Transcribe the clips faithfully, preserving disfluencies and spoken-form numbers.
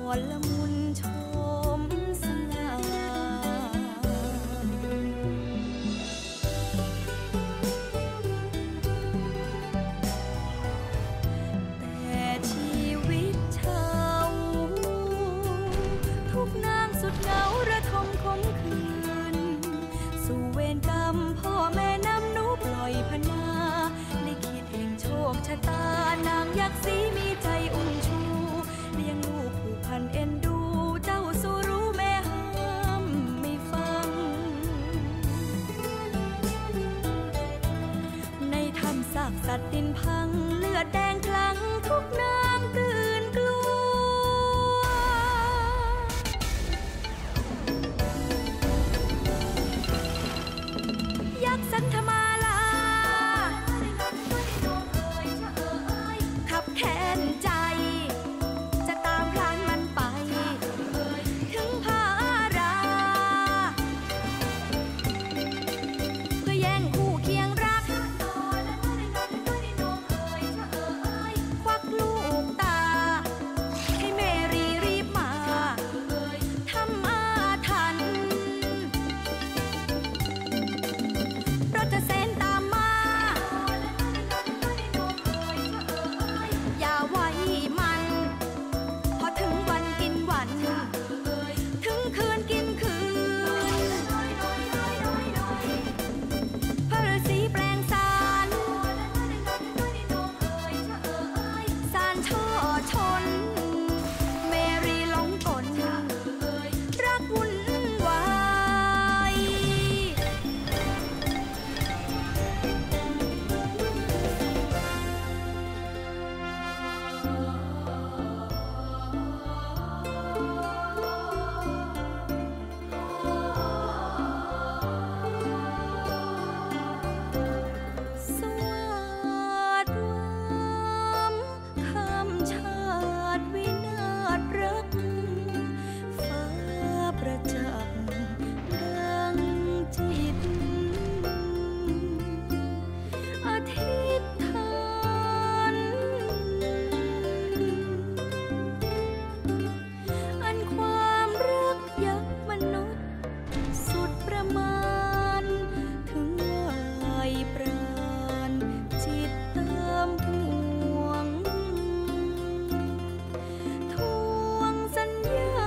อนละมุนชมสง่าแต่ชีวิตเธอทุกนางสุดเหงาระทมคมคืนสู่เวรกรรมพ่อแม่นำหนูปล่อยพนาลิขิตแห่งโชคชะตานางยักษ์สีมีใจอุ่นชูเลี้ยงลูกผูกพันเอ็นดูเจ้าสู่รู้แม่ห้ามไม่ฟังในถ้ำซากสัตว์ดินพังเลือดแดงคลั่งทุกนางตื่นกลัวยักษ์สันธมาลาขับแค้นใจจะตามพลานมันไปถึงพาราเพื่อแย่งคู่เคียงรักควักลูกตาให้เมรีรีบมาทำอาถรรพ์รถเส้นตามมาอย่าไว้มันพอถึงวันกินวันถึงคืนกินคืนพระฤาษีแปลงสารสารช่อชนเมรีหลงกลรักวุ่นวายสวัสดล้ำคำชาติวินาศรักฟ้าประจักษ์ดังจิตอธิษฐานอันความรักยักษ์มนุษย์สุดประมาณถึงวายปราณจิตตามห่วงทวงสัญญา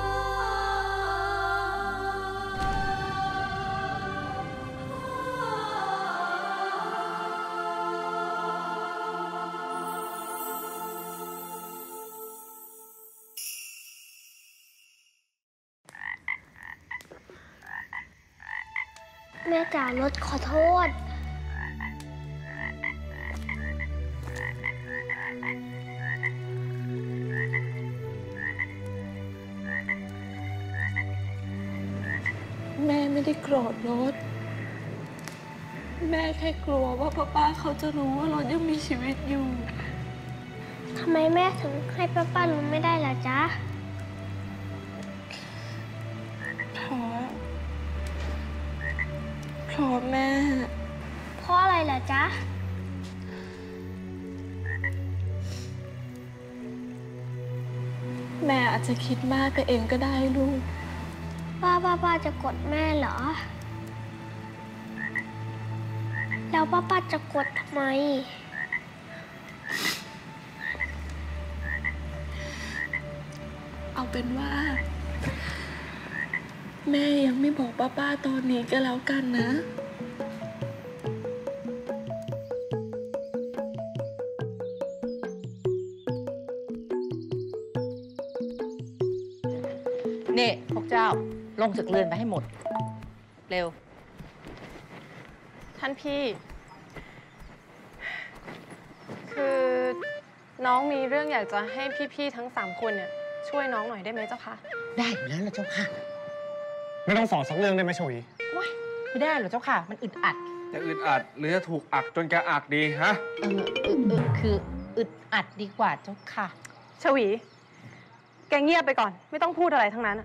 แม่จ๋ารถขอโทษแม่ไม่ได้โกรธรถแม่แค่กลัวว่าป้าป้าเขาจะรู้ว่ารถยังมีชีวิตอยู่ทำไมแม่ถึงให้ป้าป้ารู้ไม่ได้ล่ะจ๊ะเพราะเพราะแม่เพราะอะไรล่ะจ๊ะแม่อาจจะคิดมากไปเองก็ได้ลูกป้าป้าป้าจะกดแม่เหรอแล้วป้าป้าจะกดทำไมเอาเป็นว่าแม่ยังไม่บอกป้าป้าตอนนี้ก็แล้วกันนะนี่พวกเจ้าลงจากเรือนไปให้หมดเร็วท่านพี่ คือน้องมีเรื่องอยากจะให้พี่ๆทั้งสามคนเนี่ยช่วยน้องหน่อยได้ไหมเจ้าคะได้อยู่แล้วนะเจ้าค่ะไม่ต้องสอนสักเรื่องได้ไหมชวีไม่ได้หรอเจ้าค่ะมันอึดอัดจะอึดอัดหรือจะถูกอักจนแกอักดีฮะเออเออเออคืออึดอัดดีกว่าเจ้าค่ะชวีแกเงียบไปก่อนไม่ต้องพูดอะไรทั้งนั้น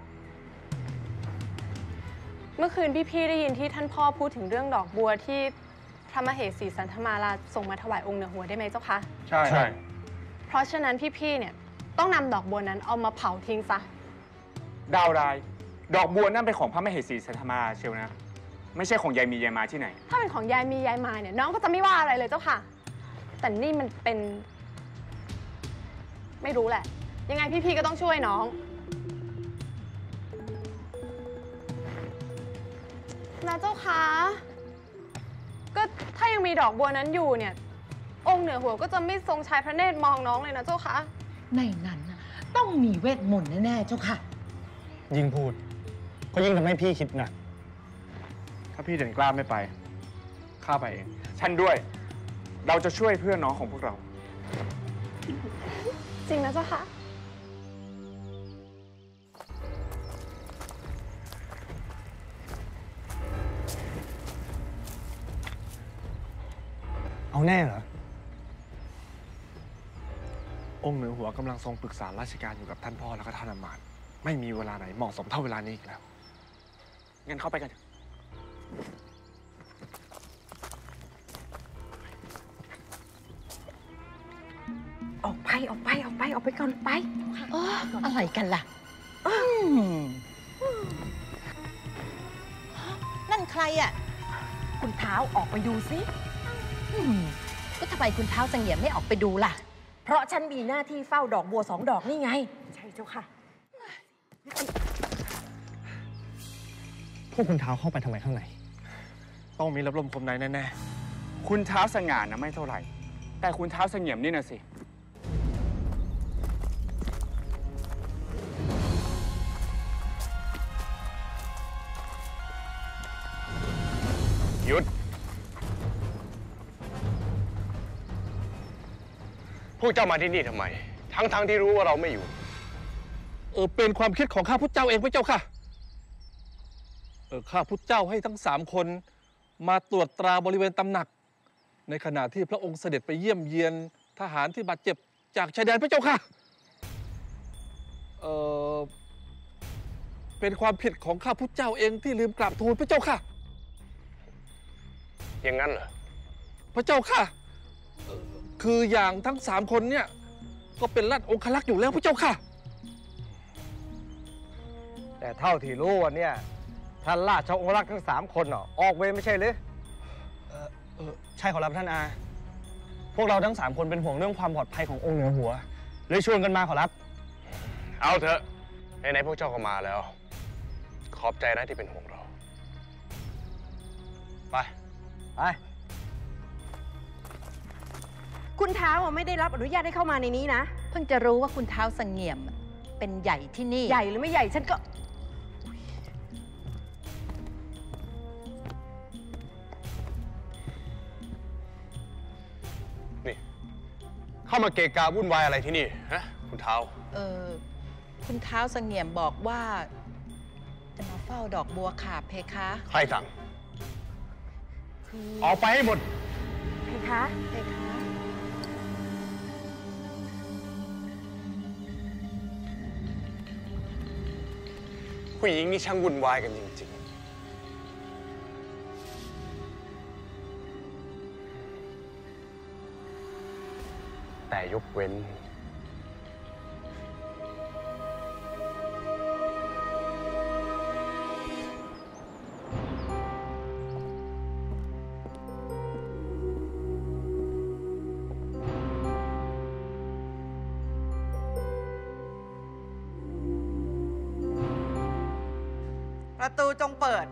เมื่อคืนพี่ๆได้ยินที่ท่านพ่อพูดถึงเรื่องดอกบัวที่พระมเหสีสันธมาราส่งมาถวายองค์เหนือหัวได้ไหมเจ้าคะใช่ใช่เพราะฉะนั้นพี่ๆเนี่ยต้องนำดอกบัวนั้นเอามาเผาทิ้งซะดาวรายดอกบัวนั่นเป็นของพระมเหสีสัทธมาเชียวนะไม่ใช่ของยายมียายมาที่ไหนถ้าเป็นของยายมียายมาเนี่ยน้องก็จะไม่ว่าอะไรเลยเจ้าค่ะ แต่นี่มันเป็น ไม่รู้แหละ ยังไงพี่ๆก็ต้องช่วยน้องนะเจ้าค่ะก็ถ้ายังมีดอกบัวนั้นอยู่เนี่ยองค์เหนือหัวก็จะไม่ทรงชายพระเนตรมองน้องเลยนะเจ้าค่ะในนั้นนะต้องมีเวทมนต์แน่ๆเจ้าค่ะยิ่งพูดก็ยิ่งทำให้พี่คิดหนักถ้าพี่เด่นกล้าไม่ไปข้าไปเองฉันด้วยเราจะช่วยเพื่อนน้องของพวกเราจริงนะเจ้าค่ะเอาแน่เหรอองค์เหนือหัวกำลังทรงปรึกษาราชการอยู่กับท่านพ่อแล้วก็ท่านอำมาตย์ไม่มีเวลาไหนเหมาะสมเท่าเวลานี้อีกแล้วงั้นเข้าไปกันออกไปออกไปออกไปออกไปก่อนไปเอออะไรกันล่ะนั่นใครอ่ะคุณเท้าออกไปดูสิก็ทำไมคุณเท้าเสงี่ยมไม่ออกไปดูล่ะเพราะฉันมีหน้าที่เฝ้าดอกบัวสองดอกนี่ไงใช่เจ้าค่ะพวกคุณเท้าเข้าไปทำไมข้างในต้องมีรับลมคมในแน่ๆคุณเท้าสง่านะไม่เท่าไหร่แต่คุณเท้าเสงี่ยมนี่นะสิหยุดพวกเจ้ามาที่นี่ทำไมทั้งๆ ท, ที่รู้ว่าเราไม่อยู่เออเป็นความคิดของข้าพุทธเจ้าเองพระเจ้าค่ะเออข้าพุทธเจ้าให้ทั้งสามคนมาตรวจตราบริเวณตำหนักในขณะที่พระองค์เสด็จไปเยี่ยมเยียนทหารที่บาดเจ็บจากชายแดนพระเจ้าค่ะเออเป็นความผิดของข้าพุทธเจ้าเองที่ลืมกราบทูลพระเจ้าค่ะอย่างนั้นเหรอพระเจ้าค่ะคืออย่างทั้งสามคนเนี่ยก็เป็นราชองครักษ์อยู่แล้วพระเจ้าค่ะแต่เท่าที่รู้วันนี้ท่านราชองครักษ์ทั้งสามคนอ่ะออกเวรไม่ใช่หรือเออเออใช่ขอรับท่านอาพวกเราทั้งสามคนเป็นห่วงเรื่องความปลอดภัยขององค์เหนือหัวเลยชวนกันมาขอรับเอาเถอะไหนๆพวกเจ้าก็มาแล้วขอบใจนะที่เป็นห่วงเราไปไปคุณเท้าไม่ได้รับอนุญาตให้เข้ามาในนี้นะเพิ่งจะรู้ว่าคุณเท้าเสงี่ยมเป็นใหญ่ที่นี่ใหญ่หรือไม่ใหญ่ฉันก็นี่เข้ามาเกะกะวุ่นวายอะไรที่นี่ฮะคุณเท้าเออคุณเท้าเสงี่ยมบอกว่าจะมาเฝ้าดอกบัวขาบเพคะใครสั่งออกไปให้หมดเพคะเพคะผู้หญิงนี่ช่างวุ่นวายกันจริงๆแต่ยกเว้นประตูจงเปิด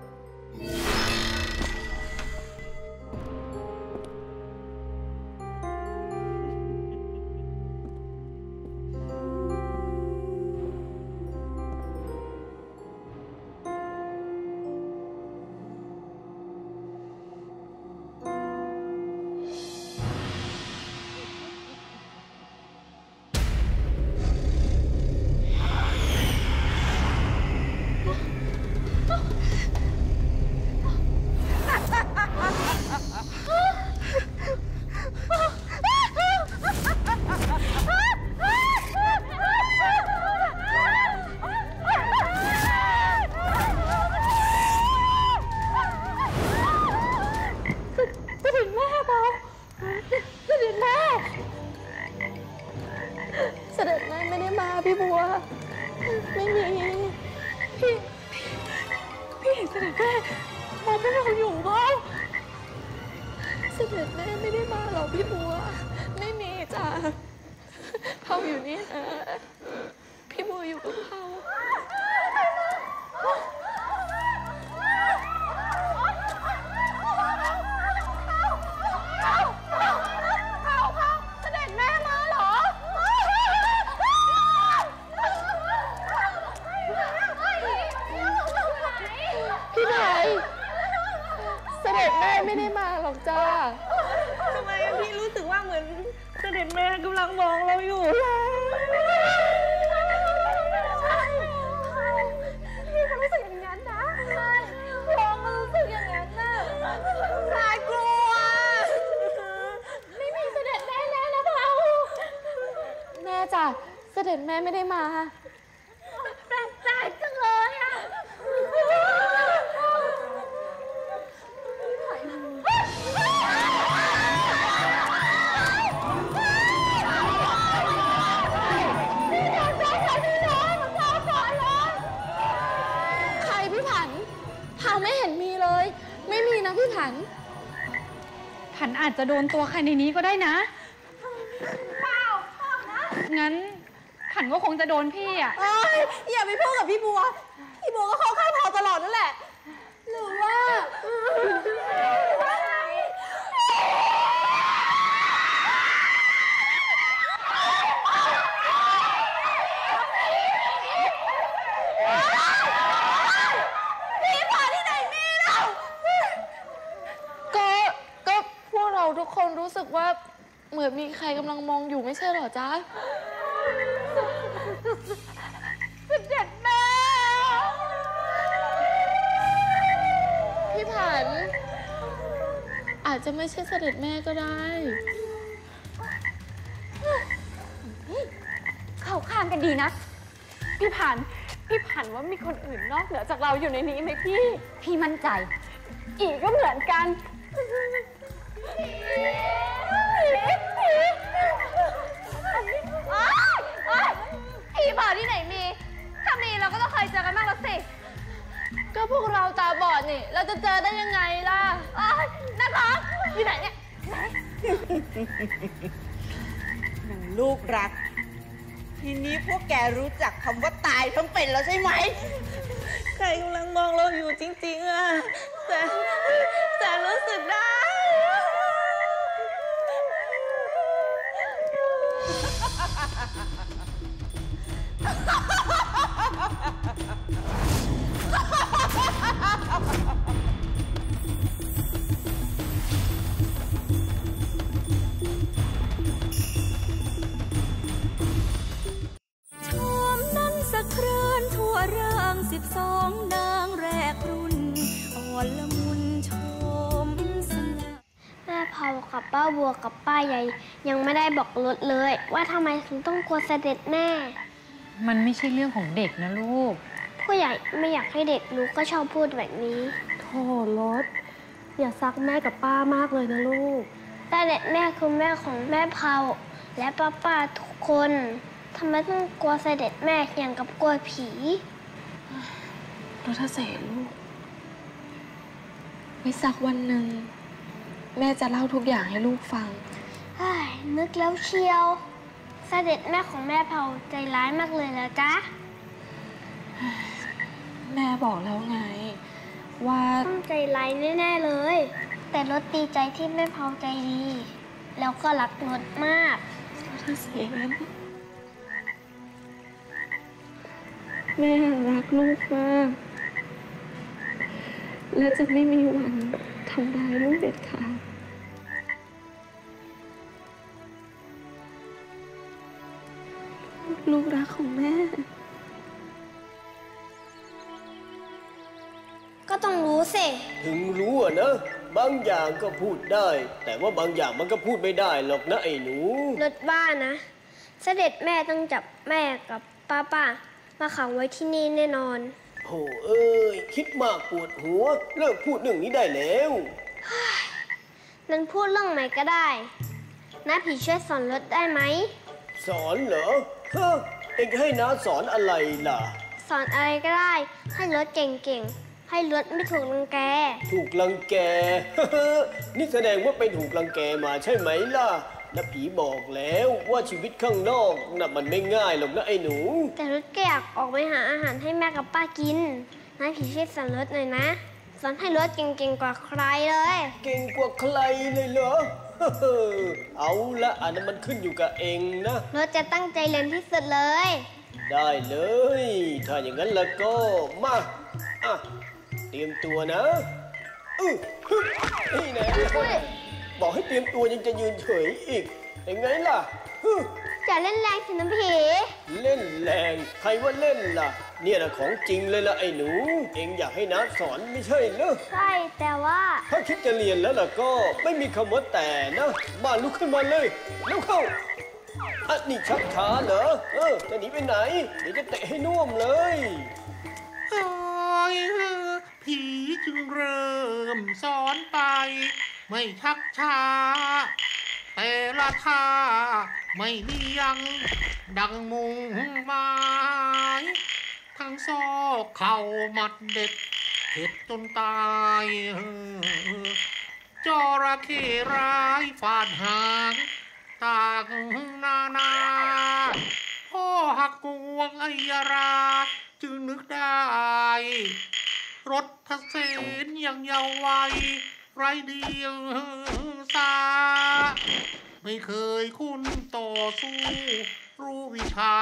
เสด็จแม่ไม่ได้มาพี่บัวไม่มีพี่พี่เห็นเสด็จแม่มองพวกเราอยู่เปล่าเสด็จแม่ไม่ได้มาหรอกพี่บัวไม่มีจ้ะเผาอยู่นี่นะพี่บัวอยู่กับเผาเสด็จแม่มาเหรอพี่ไหนเสด็จแม่ไม่ได้มาหรอกจ้าทำไมพี่รู้สึกว่าเหมือนเสด็จแม่กำลังมองเราอยู่ล่ะพี่ก็รู้สึกอย่างนั้นนะลองก็รู้สึกอย่างนั้นน่ะสายกลัวไม่มีเสด็จแม่แน่นะเผาแม่จ้ะเสด็จแม่ไม่ได้มาแปลกใจจังเลยอ่ะใครพี่ผันเผาไม่เห็นมีเลยไม่มีนะพี่ผันผันอาจจะโดนตัวใครในนี้ก็ได้นะเปล่าเปล่านะงั้นผันก็คงจะโดนพี่อ่ะอย่าไปพูดกับพี่บัวพี่บัวก็เข้าข้างเผาตลอดนั่นแหละหรือว่าพี่ผ่าที่ไหนมีเราก็ก็พวกเราทุกคนรู้สึกว่าเหมือนมีใครกำลังมองอยู่ไม่ใช่เหรอจ๊ะเสด็จแม่พี่ผันอาจจะไม่ใช่เสด็จแม่ก็ได้เข้าข้างกันดีนะพี่ผันพี่ผันว่ามีคนอื่นนอกเหนือจากเราอยู่ในนี้ไหมพี่พี่มั่นใจอีกก็เหมือนกันผีเผาที่ไหนมีถ้ามีเราก็ต้องเคยเจอกันบ้างแล้วสิก็พวกเราตาบอดนี่เราจะเจอได้ยังไงล่ะนะคะอยู่ไหนเนี่ยหนูลูกรักทีนี้พวกแกรู้จักคำว่าตายทั้งเป็นแล้วใช่ไหมใครกำลังมองเราอยู่จริงๆอะแต่แต่รู้สึกได้สิบสองนางแรกรุ่นอ่อนละมุนชมสง่าแม่เผากับป้าบัวกับป้าใหญ่ยังไม่ได้บอกรถเลยว่าทำไมถึงต้องกลัวเสด็จแม่มันไม่ใช่เรื่องของเด็กนะลูกผู้ใหญ่ไม่อยากให้เด็กรู้ก็ชอบพูดแบบนี้โธ่รถอย่าซักแม่กับป้ามากเลยนะลูกเสด็จแม่คือแม่ของแม่เผาและป้าป้าทุกคนทำไมต้องกลัวเสด็จแม่อย่างกับกลัวผีรถเสนลูกไว้สักวันหนึ่งแม่จะเล่าทุกอย่างให้ลูกฟังนึกแล้วเชียวเสด็จแม่ของแม่เผาใจร้ายมากเลยนะจ๊ะแม่บอกแล้วไงว่าต้องใจร้ายแน่ๆเลยแต่รถดีใจที่แม่เผาใจดีแล้วก็รักรถมากรถเสนแม่รักลูกมากและจะไม่มีวันทำร้ายลูกเด็ดขาดลูกรักของแม่ก็ต้องรู้สิถึงรู้อะนะบางอย่างก็พูดได้แต่ว่าบางอย่างมันก็พูดไม่ได้หรอกนะไอ้หนูรถบ้านนะเสด็จแม่ต้องจับแม่กับป้าป้ามาขังไว้ที่นี่แน่นอนโหเอ้ยคิดมากปวดหัวเลิกพูดเรื่องนี้ได้แล้วนั้นพูดเรื่องไหนก็ได้น้าผีช่วยสอนรถได้ไหมสสอนเหรอฮะเองให้น้าสอนอะไรล่ะสอนอะไรก็ได้ให้รถเก่งๆให้รถไม่ถูกรังแกถูกรังแก นี่แสดงว่าไปถูกรังแกมาใช่ไหมล่ะน้าผีบอกแล้วว่าชีวิตข้างนอกน่ะมันไม่ง่ายหรอกนะไอ้หนูแต่รถก็อยากออกไปหาอาหารให้แม่กับป้ากินน้าผีช่วยสอนรถหน่อยนะสอนให้รถเก่งๆกว่าใครเลยเก่งกว่าใครเลยเหรอ เอาละอันนั้นมันขึ้นอยู่กับเองนะรถจะตั้งใจเรียนที่สุดเลยได้เลยถ้าอย่างนั้นแล้วก็มาอ่ะเตรียมตัวนะอื้อนี่แน่บอกให้เตรียมตัวยังจะยืนเฉยอีกยังไงล่ะจะเล่นแรงสิน้ำผีเล่นแรงใครว่าเล่นล่ะเนี่ยนะของจริงเลยล่ะไอ้หนูเองอยากให้น้าสอนไม่ใช่เหรอใช่แต่ว่าถ้าคิดจะเรียนแล้วล่ะก็ไม่มีคำว่าแต่นะมาลุกขึ้นมาเลยแล้วเข้าอ่ะนี่ชักช้าเหรอเออจะหนีไปไหนเดี๋ยวจะเตะให้น่วมเลยผีจึงเริ่มสอนไปไม่ชักช้าแต่ละท่าไม่เลี่ยงดังมุงไม้ทั้งซอกเข่ามัดเด็ดเข็ดจนตายจระเข้ร้ายฟาดหางต่างนานาพ่อหักกวงอัยราจึงนึกได้รถทเสนยังเยาว์วัยไรเดียงสาไม่เคยคุ้นต่อสู้รู้วิชา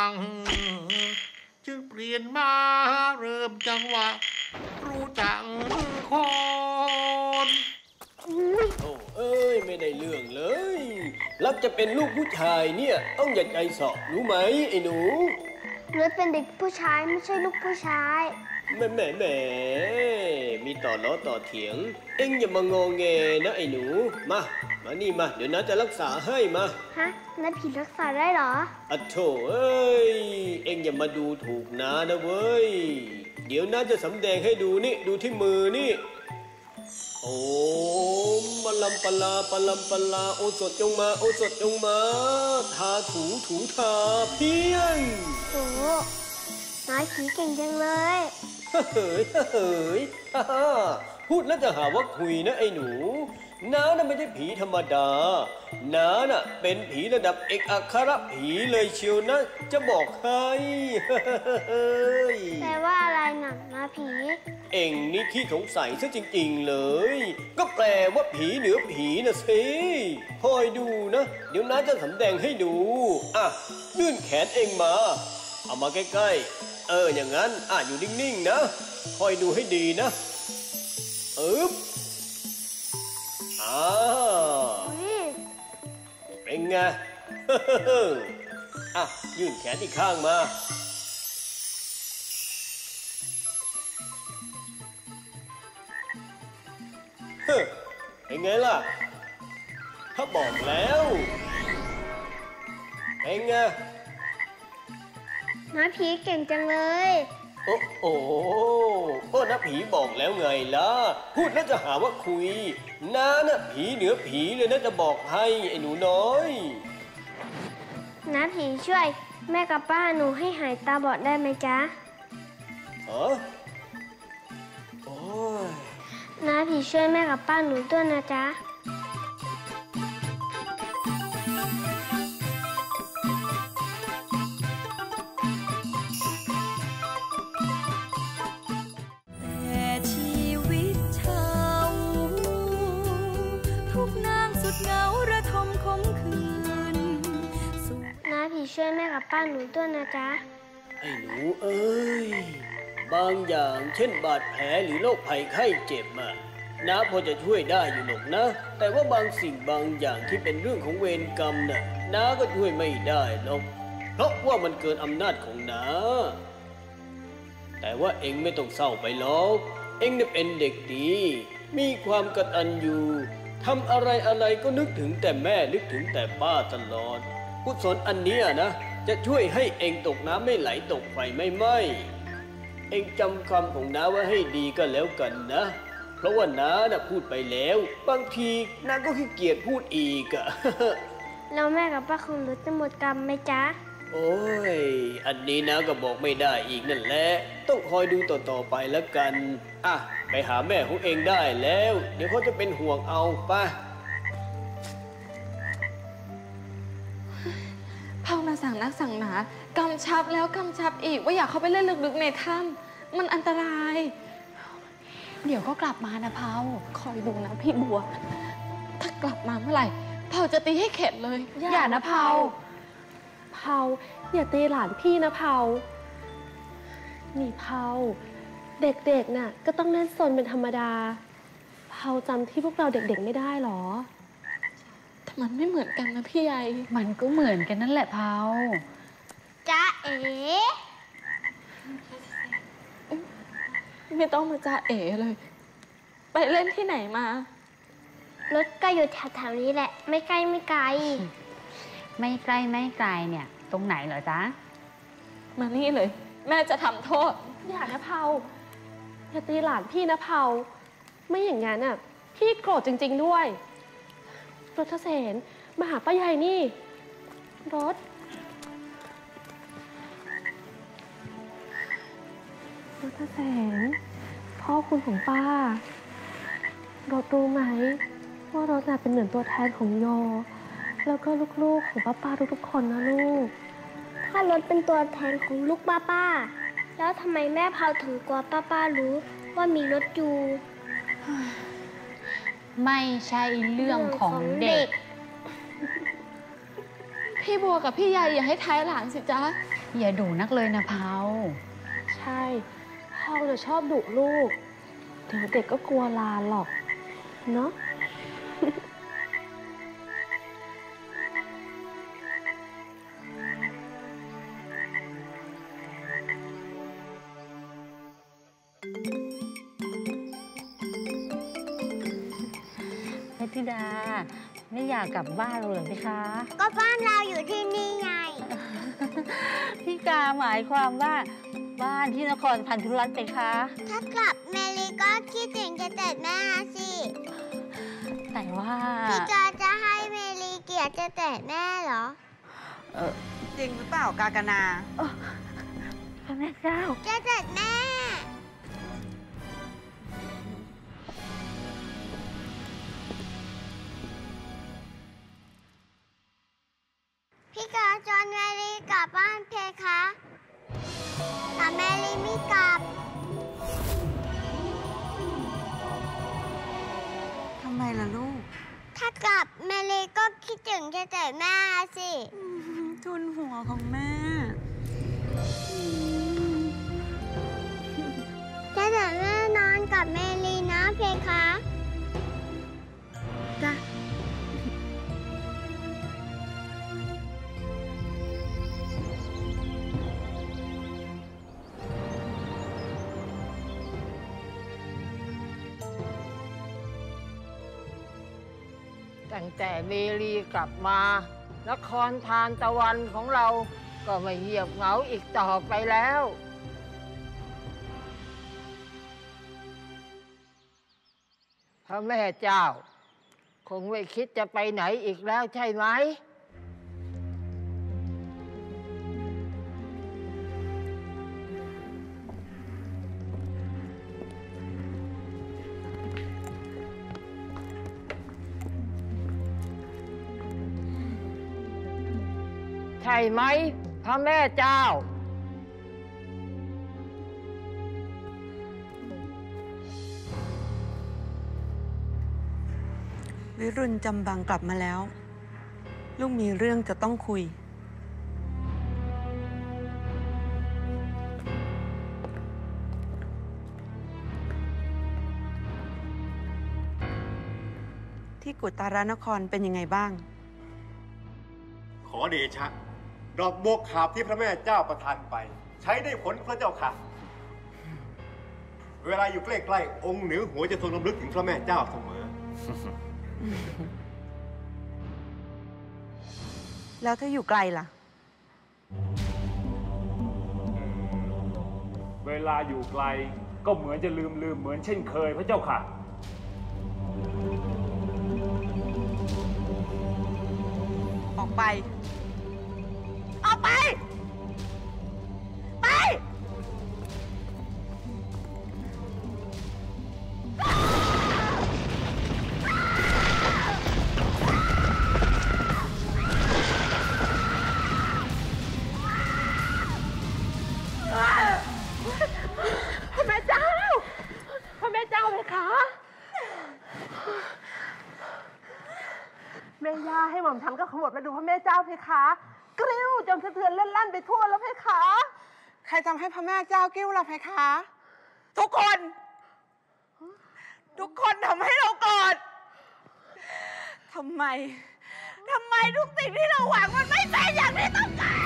จึงเปลี่ยนมาเริ่มจังหวะรู้จักคนโอ้เอ้ยไม่ได้เรื่องเลยรักจะเป็นลูกผู้ชายเนี่ยต้องอย่าใจสอบรู้ไหมไอ้หนูรถเป็นเด็กผู้ชายไม่ใช่ลูกผู้ชายแม่แม่แม่มีต่อล้อต่อเถียงเอ็งอย่ามางอแงนะไอ้หนูมามานี่มาเดี๋ยวน้าจะรักษาให้มาฮะน้าผีรักษาได้เหรออะโถเอ้ยเอ็งอย่ามาดูถูกน้านะเว้ยเดี๋ยวน้าจะสำแดงให้ดูนี่ดูที่มือนี่โอ้ปะลัมปะลาปะลัมปะลาโอสดจงมาโอสดจงมาทาถูถูทาเพียงโอ้น้าผีเก่งจังเลยเฮ้ยเฮ้ยพูดแล้วจะหาว่าคุยนะไอ้หนูน้าน่ะไม่ใช่ผีธรรมดาน้าน่ะเป็นผีระดับเอกอัครผีเลยเชียวนะจะบอกให้แปลว่าอะไรน่ะน้าผีเอ็งนี่ขี้สงสัยซะจริงๆเลยก็แปลว่าผีเหนือผีนะสิคอยดูนะเดี๋ยวน้าจะสำแดงให้ดูอ่ะยื่นแขนเอ็งมาเอามาใกล้ๆเอออย่างนั้นอ่ะอยู่นิ่งๆนะคอยดูให้ดีนะอึ๊บอ่าเป็นไงอ่ะยื่นแขนอีกข้างมาเป็นไงล่ะถ้าบอกแล้วเป็นไงน้าผีเก่งจังเลยโอ้โอ้โอ้น้าผีบอกแล้วไงล่ะพูดแล้วจะหาว่าคุยน้าน่ะผีเหนือผีเลยนะจะบอกให้ไอ้หนูน้อยน้าผีช่วยแม่กับป้าหนูให้หายตาบอดได้ไหมจ๊ะฮะโอ้ยน้าผีช่วยแม่กับป้าหนูด้วยนะจ๊ะช่วยแม่กับป้าหนูด้วยนะจ๊ะไอ้หนูเอ้ยบางอย่างเช่นบาดแผลหรือโรคภัยไข้เจ็บอะน้าพอจะช่วยได้อยู่หรอกนะแต่ว่าบางสิ่งบางอย่างที่เป็นเรื่องของเวรกรรมน่ะน้าก็ช่วยไม่ได้หรอกเพราะว่ามันเกินอำนาจของน้าแต่ว่าเอ็งไม่ต้องเศร้าไปหรอกเอ็งเนี่ยเป็นเด็กดีมีความกตัญญูทำอะไรอะไรก็นึกถึงแต่แม่นึกถึงแต่ป้าตลอดกุศลอันนี้นะจะช่วยให้เองตกน้ำไม่ไหลตกไฟไม่ไหม้เองจำคำของน้าไว้ให้ดีก็แล้วกันนะเพราะว่าน้าน่ะพูดไปแล้วบางทีน้าก็ขี้เกียจพูดอีกอะแล้วแม่กับป้าของรุ้จะหมดกรรมไหมจ๊ะโอ้ย อันนี้นะก็บอกไม่ได้อีกนั่นแหละ ต้องคอยดูต่อๆไปแล้วกัน อ่ะ ไปหาแม่ของเองได้แล้ว เดี๋ยวเขาจะเป็นห่วงเอาป่ะเผามาสั่งนักสั่งหนากำชับแล้วกำชับอีกว่าอยากเข้าไปเล่นลึกๆในถ้ำมันอันตรายเดี๋ยวก็กลับมานะเผาคอยดูนะพี่บัว ถ้ากลับมาเมื่อไหร่เผาจะตีให้เข็ดเลยอย่านะเผาเผาอย่าตีหลานพี่นะเผานี่เผาเด็กๆน่ะก็ต้องเล่นซนเป็นธรรมดาเผาจำที่พวกเราเด็กๆไม่ได้หรอแต่มันไม่เหมือนกันนะพี่ใหญ่มันก็เหมือนกันนั่นแหละเผาจ๊ะเอ๋ไม่ต้องมาจ้าเอ๋เลย ไปเล่นที่ไหนมารถก็อยู่แถวๆนี้แหละ ไม่ใกล้ไม่ไกลไม่ใกล้ไม่ไกลเนี่ย ตรงไหนเหรอจ๊ะมานี่เลย แม่จะทำโทษอย่านะเผาอย่าตีหลานพี่นะเผาไม่อย่างนั้นอ่ะพี่โกรธจริงๆด้วยรถเสนมาหาป้าใหญ่นี่รถรถเสนพ่อคุณของป้ารถรู้ไหมว่ารถน่ะเป็นเหมือนตัวแทนของโยแล้วก็ลูกๆของป้าป้าทุกๆคนนะลูกถ้ารถเป็นตัวแทนของลูกป้าป้าแล้วทำไมแม่เผาถึงกลัวป้าป้ารู้ว่ามีรถอยู่ไม่ใช่เรื่องของเด็กพี่บัวกับพี่ใหญ่อย่าให้ท้ายหลังสิจ๊ะอย่าดุนักเลยนะเผาใช่พ่อจะชอบดุลูกเดี๋ยวเด็กก็กลัวลานหรอกเนาะเพชรธิดาไม่อยากกลับบ้านเลยไหมคะก็บ้านเราอยู่ที่นี่ไงพี่กาหมายความว่าบ้านที่นครพันธุรัตน์ไปคะถ้ากลับเมลีก็คิดถึงจะเด็ดแม่สิแต่ว่าพี่จอจะให้เมลีเกียรติจะเด็ดแม่เหรอเออจริงหรือเปล่ากากนาพระแม่เจ้าจะเด็ดแม่พี่กาจอนเมลีกลับบ้านเพคะแต่เมลีไม่กลับทำไมล่ะลูกถ้ากลับเมลีก็คิดถึงจะแต่แม่สิทุนหัวของแม่จะแต่แม่นอนกับเมลีนะเพคะจ้ะตั้งแต่เมลีกลับมานครทานตะวันของเราก็ไม่เงียบเหงาอีกต่อไปแล้วพระแม่เจ้าคงไม่คิดจะไปไหนอีกแล้วใช่ไหมใช่ไหมพระแม่เจ้าวิรุณจำบังกลับมาแล้ว ลูกมีเรื่องจะต้องคุย ที่กุตารนครเป็นยังไงบ้างขอเดชะ ดอกบัวขาบที่พระแม่เจ้าประทานไป ใช้ได้ผลพระเจ้าค่ะ เวลาอยู่ใกล้ๆองค์เหนือหัวจะทรงรำลึกถึงพระแม่เจ้าเสมอแล้วถ้าอยู่ไกลล่ะเวลาอยู่ไกลก็เหมือนจะลืมลืมเหมือนเช่นเคยพระเจ้าค่ะออกอกไป ออกไป ไปพระแม่เจ้าพระแม่เจ้าเพคะแม่ย่าให้หม่อมฉันก็ขมวดมาดูพระแม่เจ้าเพคะกริ้วจนสะเทือนเล่นลั่นไปทั่วแล้วเพคะใครทำให้พระแม่เจ้ากริ้วล่ะเพคะทุกคน ทุกคนทำให้เราโกรธทำไม ทำไมทุกสิ่งที่เราหวังมันไม่เป็นอย่างที่ต้องการ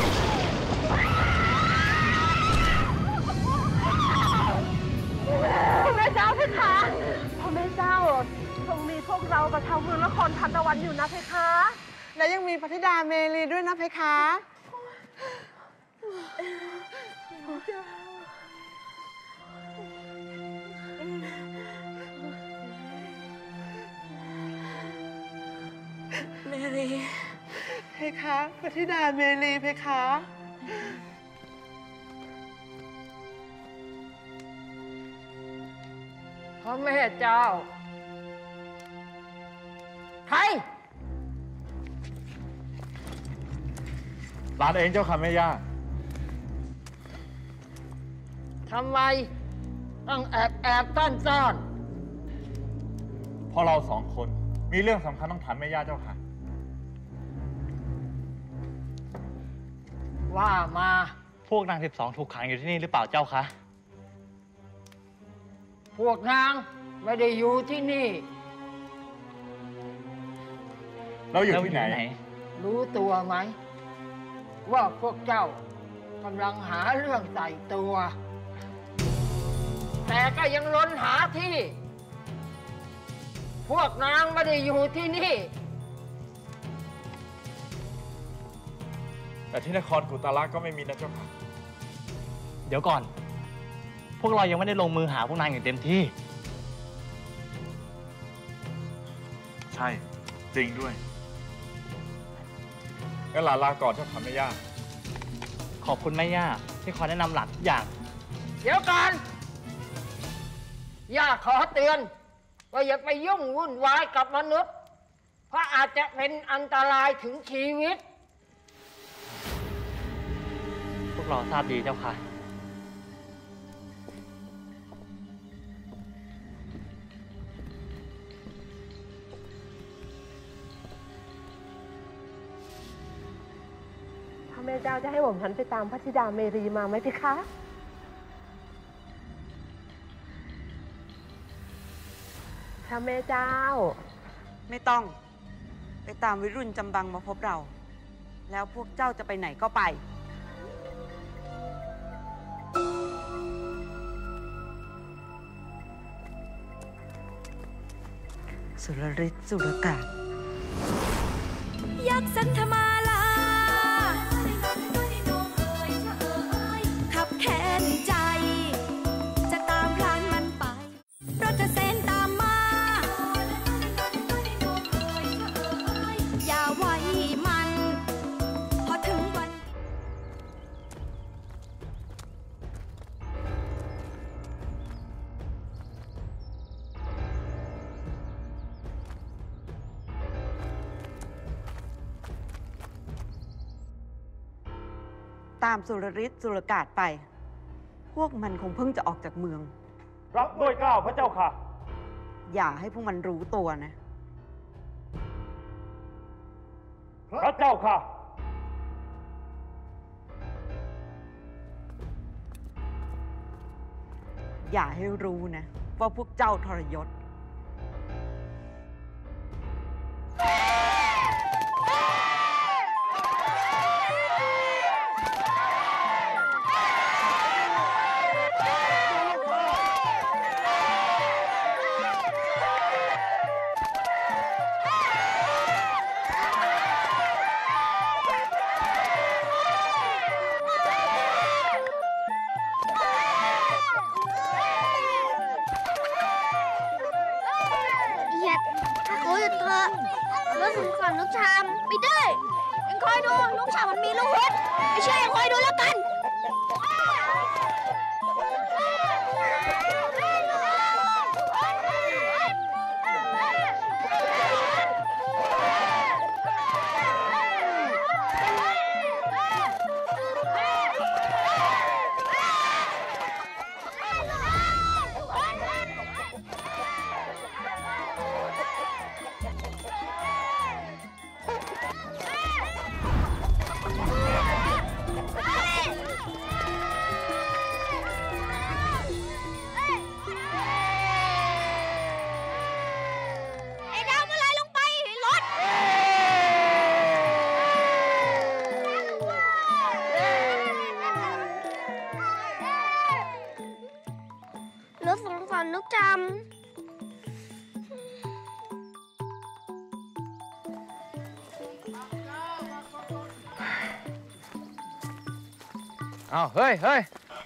พระแม่เจ้าเพคะพระแม่เจ้าทรงมีพวกเรากับชาวเมืองนครทันตะวันอยู่นะเพคะ และยังมีพระธิดาเมรีด้วยนะเพคะเมรีเพคะพระธิดาเมรีเพคะพระแม่เจ้าใครหลานเองเจ้าค่ะแม่ย่าทำไมต้องแอบแอบซ่อนซ่อนเพราะเราสองคนมีเรื่องสำคัญต้องถามแม่ย่าเจ้าค่ะว่ามาพวกนางสิบสองถูกขังอยู่ที่นี่หรือเปล่าเจ้าคะพวกนางไม่ได้อยู่ที่นี่เราอยู่ที่ไหนรู้ตัวไหม ว่าพวกเจ้ากำลังหาเรื่องใส่ตัว แต่ก็ยังล้นหาที่ พวกนางไม่ได้อยู่ที่นี่แต่ที่นครกุตาระก็ไม่มีนะเจ้าค่ะเดี๋ยวก่อน พวกเรายังไม่ได้ลงมือหาพวกนางอย่างเต็มที่ใช่ จริงด้วยงั้นหลานลาก่อนเจ้าค่ะแม่ย่าขอบคุณแม่ย่าที่คอยแนะนำหลานทุกอย่างเดี๋ยวก่อนย่าขอเตือนว่าอย่าไปยุ่งวุ่นวายกับมนุษย์ เพราะอาจจะเป็นอันตรายถึงชีวิตพวกเราทราบดีเจ้าค่ะพระแม่เจ้าจะให้หม่อมฉันไปตามพระธิดาเมรีมาไหมเพคะพระแม่เจ้าไม่ต้องไปตามวิรุณจำบังมาพบเรา แล้วพวกเจ้าจะไปไหนก็ไปสุรฤทธิ์สุรกาศยักษ์สันธมาลาขับแค้นใจจะตามพลานมันไปรถเสนตามมาอย่าไว้มันพอถึงวันตามสุรฤทธิ์สุรกาศไป พวกมันคงเพิ่งจะออกจากเมืองรับด้วยเกล้าพระเจ้าค่ะอย่าให้พวกมันรู้ตัวนะพระเจ้าค่ะอย่าให้รู้นะว่าพวกเจ้าทรยศไม่ได้เอ็งคอยดูลูกฉาบมันมีลูกฮิตไม่เชื่อเอ็งคอยดูแล้วกันรถสงสารลูกจำอ้าวเฮ้ยเฮ้ย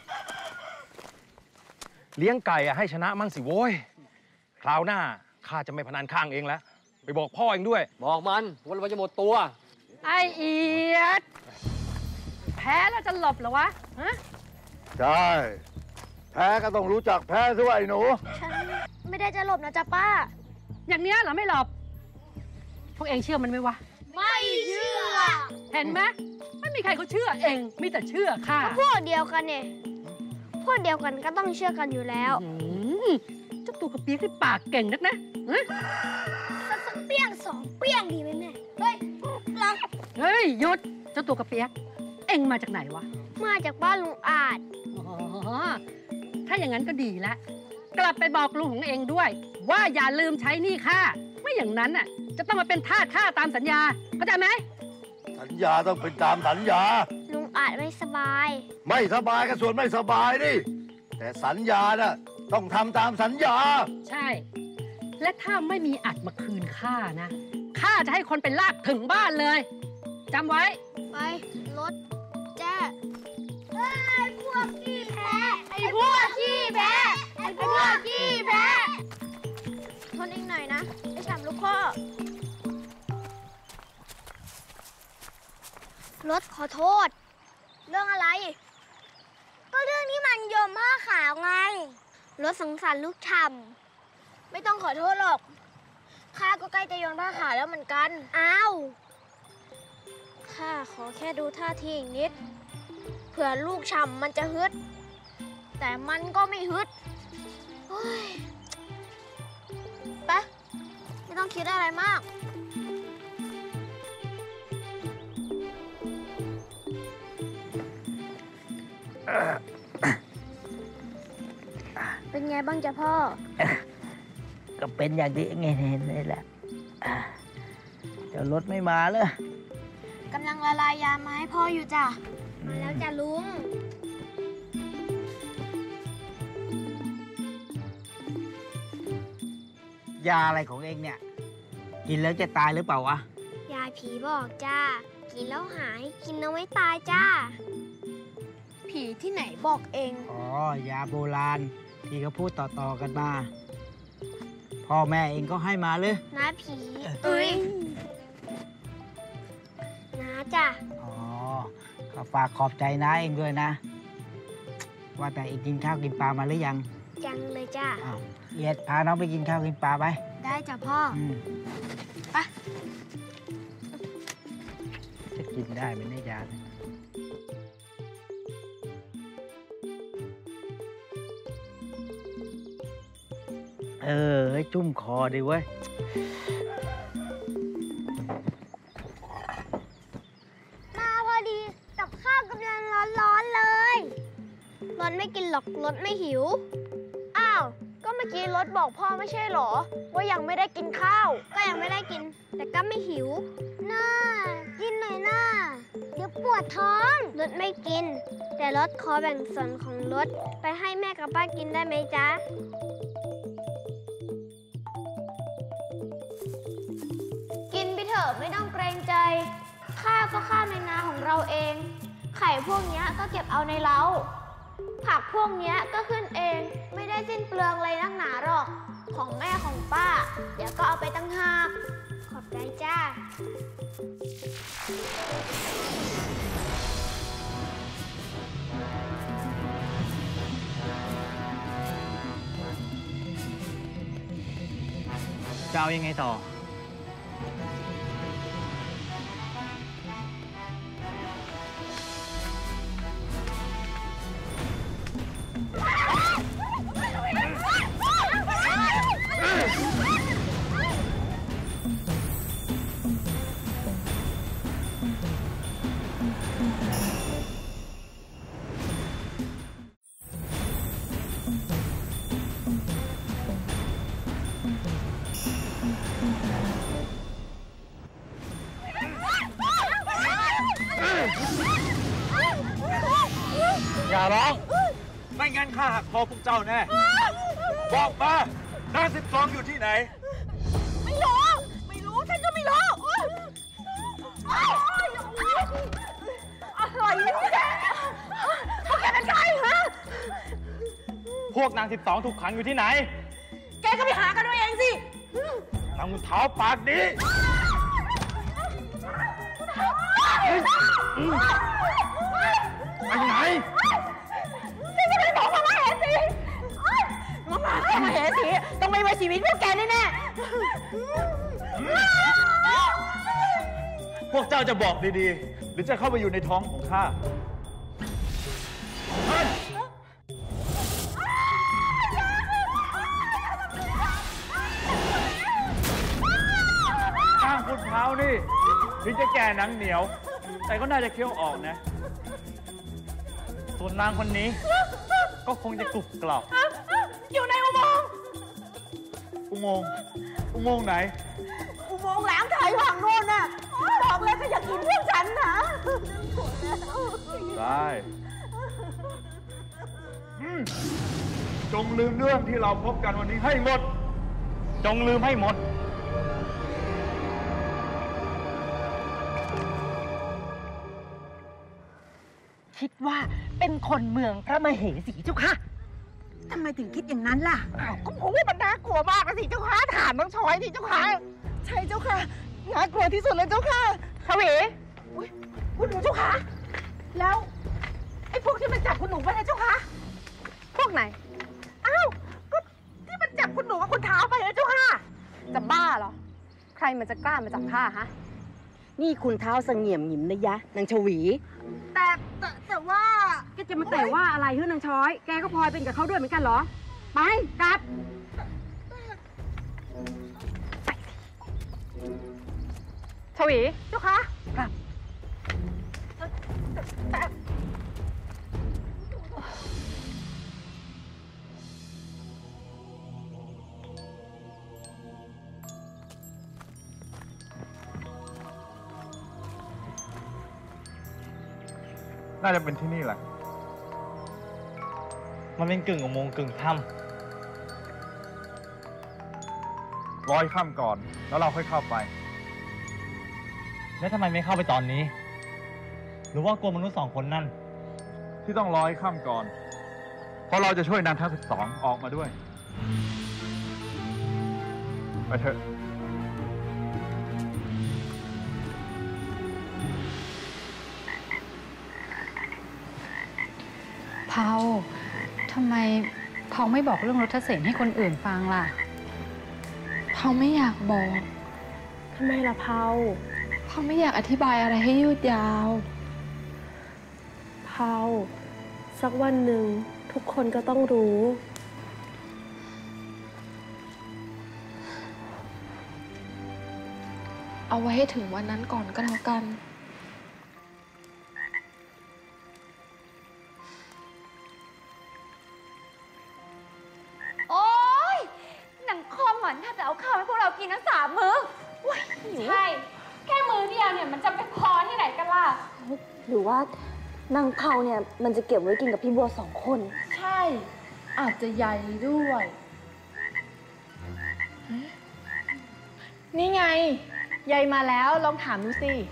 เลี้ยงไก่อะให้ชนะมั่งสิโว้ยคราวหน้าข้าจะไม่พนันข้างเองแล้วไปบอกพ่อเองด้วยบอกมันว่าเราจะหมดตัวไอเอียดแพ้แล้วจะหลบเหรอวะฮะใช่แพ้ก็ต้องรู้จักแพ้ด้วยไอ้หนูฉันไม่ได้จะหลบนะจ๊ะป้าอย่างเนี้ยเหรอไม่หลบพวกเองเชื่อมันไหมวะไม่เชื่อเห็นไหมไม่มีใครเขาเชื่อเองมีแต่เชื่อข้าพวกเดียวกันเนี่ยพวกเดียวกันก็ต้องเชื่อกันอยู่แล้วเจ้าตัวกระเปียกที่ปากเก่งนักนะสักเปี้ยงสองเปี้ยงดีไหมแม่เฮ้ยลองเฮ้ยหยุดเจ้าตัวกระเปียกเอ็งมาจากไหนวะมาจากบ้านลุงอาจอ๋อถ้าอย่างนั้นก็ดีละกลับไปบอกลุงของเองด้วยว่าอย่าลืมใช้หนี้ข้าไม่อย่างนั้นน่ะจะต้องมาเป็นทาสข้าตามสัญญาเข้าใจไหมสัญญาต้องเป็นตามสัญญาลุงอาจไม่สบายไม่สบายก็ส่วนไม่สบายดิแต่สัญญาน่ะต้องทำตามสัญญาใช่และถ้าไม่มีอัดมาคืนข้านะข้าจะให้คนไปลากถึงบ้านเลยจำไว้ไปรถแจ้ไอ้พวกขี้แพ้ไอ้พวกขี้แพ้ไอ้พวกขี้แพ้ทนอีกหน่อยนะไอ้ฉ่ำลูกพ่อรถขอโทษเรื่องอะไรก็เรื่องที่มันโยมผ้าขาวไงรถสงสารลูกฉ่ำไม่ต้องขอโทษหรอกข้าก็ใกล้จะโยนผ้าขาวแล้วเหมือนกันอ้าวข้าขอแค่ดูท่าทีอีกนิดเผื่อลูกฉ่ำมันจะฮึดแต่มันก็ไม่ฮึดเฮ้ยไปไม่ต้องคิดอะไรมากเป็นไงบ้างจ๊ะพ่อก็เป็นอย่างที่เห็นนี่แหละเดี๋ยวรถไม่มาเลยกำลังละลายยามาให้พ่ออยู่จ้ะมาแล้วจ้ะลุงยาอะไรของเองเนี่ยกินแล้วจะตายหรือเปล่าวะยาผีบอกจ้ากินแล้วหายกินแล้วไม่ตายจ้าผีที่ไหนบอกเองอ๋อยาโบราณที่เขาพูดต่อๆกันมาพ่อแม่เองก็ให้มาเลยน้าผีเอ้ยน้าจ้ะอ๋อก็ฝากขอบใจน้าเองด้วยนะว่าแต่เองกินข้าวกินปลามาหรือยังยังเลยจ้ะอ้าวเอียดพาน้องไปกินข้าวกินปลาไปได้จ้ะพ่อไปจะกินได้ไหมเนี่ยยาเออให้จุ่มคอดีเว้ยมาพอดีกับข้าวกำลังร้อนๆเลยรถไม่กินหรอกรถไม่หิวอ้าวก็เมื่อกี้รถบอกพ่อไม่ใช่หรอว่ายังไม่ได้กินข้าวก็ยังไม่ได้กินแต่ก็ไม่หิวน่ากินหน่อยน่าเดี๋ยวปวดท้องรถไม่กินแต่รถขอแบ่งส่วนของรถไปให้แม่กับป้ากินได้ไหมจ๊ะกินไปเถอะไม่ต้องเกรงใจข้าก็ข้าวในนาของเราเองไข่พวกนี้ก็เก็บเอาในเล้าผักพวกนี้ก็ขึ้นเองไม่ได้สิ้นเปลืองอะไรนักหนาหรอกของแม่ของป้าเดี๋ยวก็เอาไปตั้งหากขอบได้จ้าจะเอายังไงต่อ อย่าร้อง ไม่งั้นข้าหักคอพวกเจ้าแน่ บอกมานางสิบสองอยู่ที่ไหนไม่รู้ ไม่รู้ ฉันก็ไม่รู้อะไรเนี่ยพวกแกเป็นใครฮะพวกนางสิบสองถูกขังอยู่ที่ไหนแกก็ไปหากันเอาเองสินางมุนเท้าปากดีไปไหนฉันจะไปบอกพระมเหสีมามาพระมเหสีต้องไม่ไว้ชีวิตพวกแกแน่ๆพวกเจ้าจะบอกดีๆ หรือจะเข้าไปอยู่ในท้องของข้าข้างคุณเท้านี่ถึงจะแก่หนังเหนียว แต่ก็น่าจะเคี้ยวออกนะ ส่วนนางคนนี้ก็คงจะกรุบกรอบอยู่ในอุโมงค์อุโมงค์ อุโมงค์ไหนอุโมงค์แหลมไทยฝั่งโน้นน่ะบอกเลยถ้าอยากกินพวกฉันนะได้จงลืมเรื่องที่เราพบกันวันนี้ให้หมด จงลืมให้หมดคิดว่าเป็นคนเมืองพระมเหสีเจ้าค่ะทำไมถึงคิดอย่างนั้นล่ะก็ผมว่ามันน่ากลัวมากนะสิเจ้าค่ะถามน้องช้อยสิเจ้าค่ะใช่เจ้าค่ะ น่ากลัวที่สุดเลยเจ้าค่ะชวีอุ้ยคุณหนูเจ้าค่ะ แล้วไอ้พวกที่มันจับคุณหนูไปนะเจ้าค่ะพวกไหนอ้าว ก็ที่มันจับคุณหนูกับคุณเท้าไปนะเจ้าค่ะจะบ้าเหรอ ใครมันจะกล้ามาจับข้าฮะนี่คุณเท้าเสงี่ยมหยิมนะยะนางชวี แต่แต่แต่ว่าแกจะมาแต่ว่าอะไรเฮ้ยนางช้อย แกก็พลอยเป็นกับเขาด้วยเหมือนกันเหรอ ไปกลับชวีเจ้าคะกลับน่าจะเป็นที่นี่แหละ มันเป็นกึ่งอุโมงค์กึ่งถ้ำร้อยค่ำก่อน แล้วเราค่อยเข้าไป แล้วทำไมไม่เข้าไปตอนนี้ หรือว่ากลัวมนุษย์สองคนนั่น ที่ต้องร้อยค่ำก่อน เพราะเราจะช่วยนางทั้งสิบสองออกมาด้วย ไปเถอะเผาทำไมเผาไม่บอกเรื่องรถเสนให้คนอื่นฟังล่ะเผาไม่อยากบอกทำไมล่ะเผาเผาไม่อยากอธิบายอะไรให้ยืดยาวเผาสักวันหนึ่งทุกคนก็ต้องรู้เอาไว้ให้ถึงวันนั้นก่อนก็แล้วกันโอ๊ยหนังคอมอ่ะน่าจะเอาข้าวให้พวกเรากินทั้งสามมื้อใช่ แค่มื้อเดียวเนี่ยมันจะไปพอที่ไหนกันล่ะหรือว่านางเผาเนี่ยมันจะเก็บไว้กินกับพี่บัวสองคนใช่อาจจะใหญ่ด้วยนี่ไงยายมาแล้วลองถามดูสิ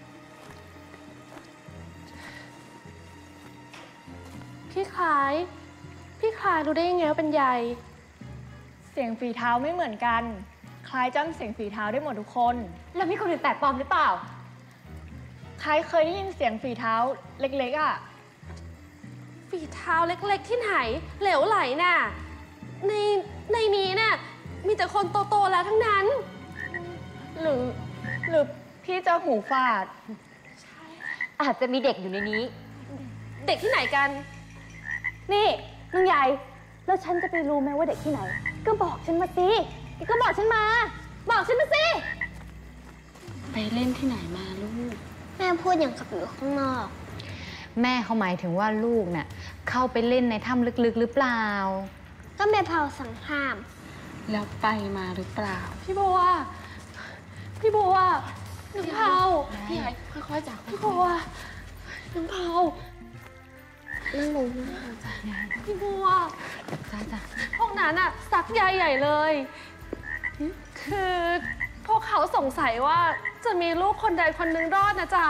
พี่คล้ายพี่คล้ายรู้ได้ยังไงว่าเป็นยายเสียงฝีเท้าไม่เหมือนกันคล้ายจำเสียงฝีเท้าได้หมดทุกคนแล้วมีคนอื่นแปลกปลอมหรือเปล่าใครเคยได้ยินเสียงฝีเท้าเล็กๆอ่ะฝีเท้าเล็กๆที่ไหน เหลวไหลน่ะ ในในนี้น่ะมีแต่คนโตๆแล้วทั้งนั้นหรือหรือพี่จะหูฝาดอาจจะมีเด็กอยู่ในนี้เด็กที่ไหนกันนี่นางใหญ่ แล้วฉันจะไปรู้ไหมว่าเด็กที่ไหน ก็บอกฉันมาสิก็บอกฉันมา บอกฉันมาสิไปเล่นที่ไหนมาลูกแม่พูดอย่างกับอยู่ข้างนอกแม่เขาหมายถึงว่าลูกเนี่ยเข้าไปเล่นในถ้ำลึกๆหรือเปล่าก็แม่เผาสั่งห้ามแล้วไปมาหรือเปล่า พี่บัว พี่บัวน้องเผาพี่ใหญ่ค่อยๆจากพี่บัวน้องเผานั่งลงนะพี่บัวจ้าจ้าพวกนั้นอะซักใยใหญ่เลย คือพวกเขาสงสัยว่าจะมีลูกคนใดคนหนึ่งรอดนะจ๊ะ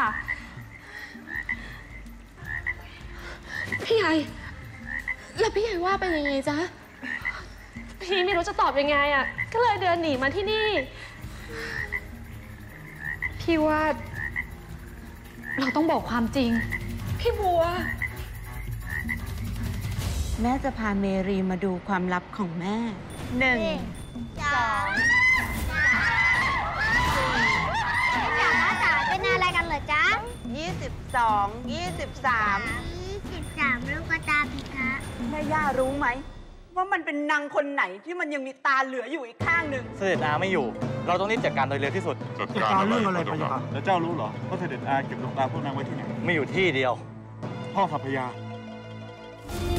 พี่ใหญ่แล้วพี่ใหญ่ว่าเป็นยังไงจ๊ะพี่ไม่รู้จะตอบยังไงอ่ะก็เลยเดินหนีมาที่นี่พี่ว่าเราต้องบอกความจริงพี่บัวแม่จะพาเมรีมาดูความลับของแม่หนึ่งสองจ๋าจ๋าเป็นอะไรกันเหรอจ๊ะยี่สิบสองยี่สิบสามยี่สิบสามลูกกระตาพิคะแม่ย่ารู้ไหมว่ามันเป็นนางคนไหนที่มันยังมีตาเหลืออยู่อีกข้างหนึ่งเสด็จอาไม่อยู่ เราต้องรีบจัดการโดยเร็วที่สุดจัดการเรื่องอะไรพะยะค่ะแล้วเจ้ารู้เหรอว่าเสด็จอาเก็บดวงตาพวกนางไว้ที่ไหนไม่อยู่ที่เดียวพ่อขับพยาน